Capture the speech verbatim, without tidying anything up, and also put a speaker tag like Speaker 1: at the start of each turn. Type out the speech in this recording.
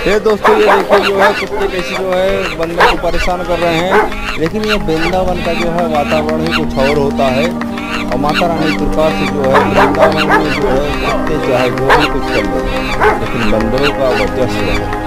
Speaker 1: ये दोस्तों ये देखिए जो है कुत्ते कैसे जो है बंदर को परेशान कर रहे हैं। लेकिन ये वृंदावन का जो है वातावरण ही कुछ और होता है और माता रानी की कृपा से जो है वृंदावन में जो है कुत्ते चाहे जो भी कुछ कर ले, लेकिन बंदरों का वर्चस्व है।